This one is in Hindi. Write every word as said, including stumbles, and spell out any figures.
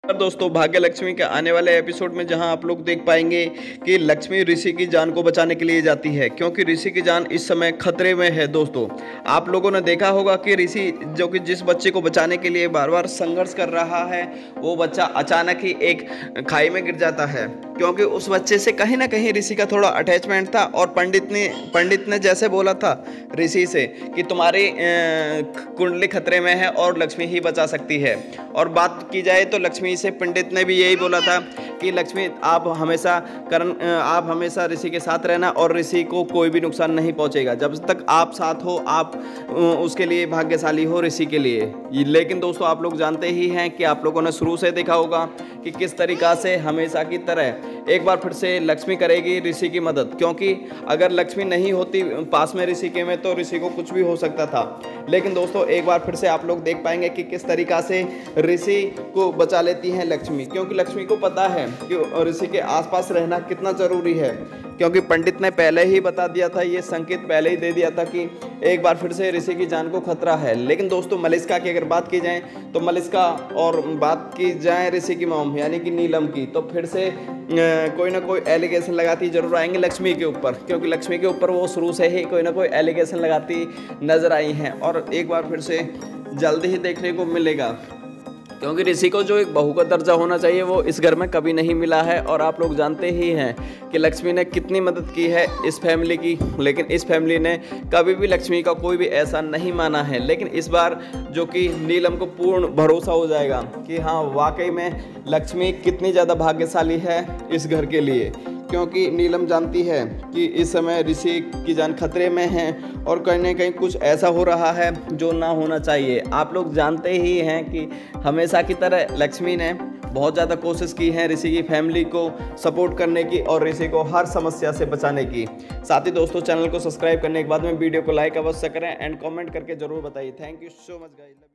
दोस्तों, भाग्य लक्ष्मी के आने वाले एपिसोड में जहां आप लोग देख पाएंगे कि लक्ष्मी ऋषि की जान को बचाने के लिए जाती है, क्योंकि ऋषि की जान इस समय खतरे में है। दोस्तों, आप लोगों ने देखा होगा कि ऋषि जो कि जिस बच्चे को बचाने के लिए बार बार संघर्ष कर रहा है, वो बच्चा अचानक ही एक खाई में गिर जाता है, क्योंकि उस बच्चे से कहीं ना कहीं ऋषि का थोड़ा अटैचमेंट था। और पंडित ने पंडित ने जैसे बोला था ऋषि से कि तुम्हारी कुंडली खतरे में है और लक्ष्मी ही बचा सकती है। और बात की जाए तो लक्ष्मी से पंडित ने भी यही बोला था कि लक्ष्मी, आप हमेशा करण आप हमेशा ऋषि के साथ रहना और ऋषि को कोई भी नुकसान नहीं पहुंचेगा। जब तक आप साथ हो, आप उसके लिए भाग्यशाली हो, ऋषि के लिए। लेकिन दोस्तों, आप लोग जानते ही हैं कि आप लोगों ने शुरू से देखा होगा कि किस तरीक़ा से हमेशा की तरह एक बार फिर से लक्ष्मी करेगी ऋषि की मदद, क्योंकि अगर लक्ष्मी नहीं होती पास में ऋषि के में तो ऋषि को कुछ भी हो सकता था। लेकिन दोस्तों, एक बार फिर से आप लोग देख पाएंगे कि किस तरीक़ा से ऋषि को बचा लेती हैं लक्ष्मी, क्योंकि लक्ष्मी को पता है कि ऋषि के आसपास रहना कितना ज़रूरी है, क्योंकि पंडित ने पहले ही बता दिया था, ये संकेत पहले ही दे दिया था कि एक बार फिर से ऋषि की जान को खतरा है। लेकिन दोस्तों, मलिष्का की अगर बात की जाए तो मलिष्का और बात की जाए ऋषि की मॉम यानी कि नीलम की, तो फिर से कोई ना कोई एलिगेशन लगाती जरूर आएंगे लक्ष्मी के ऊपर, क्योंकि लक्ष्मी के ऊपर वो शुरू से ही कोई ना कोई एलिगेशन लगाती नजर आई हैं। और एक बार फिर से जल्दी ही देखने को मिलेगा, क्योंकि ऋषि को जो एक बहू का दर्जा होना चाहिए वो इस घर में कभी नहीं मिला है। और आप लोग जानते ही हैं कि लक्ष्मी ने कितनी मदद की है इस फैमिली की, लेकिन इस फैमिली ने कभी भी लक्ष्मी का कोई भी ऐसा नहीं माना है। लेकिन इस बार जो कि नीलम को पूर्ण भरोसा हो जाएगा कि हाँ, वाकई में लक्ष्मी कितनी ज़्यादा भाग्यशाली है इस घर के लिए, क्योंकि नीलम जानती है कि इस समय ऋषि की जान खतरे में है और कहीं ना कहीं कुछ ऐसा हो रहा है जो ना होना चाहिए। आप लोग जानते ही हैं कि हमेशा की तरह लक्ष्मी ने बहुत ज़्यादा कोशिश की है ऋषि की फैमिली को सपोर्ट करने की और ऋषि को हर समस्या से बचाने की। साथ ही दोस्तों, चैनल को सब्सक्राइब करने के बाद में वीडियो को लाइक अवश्य करें एंड कमेंट करके ज़रूर बताइए। Thank you so much guys.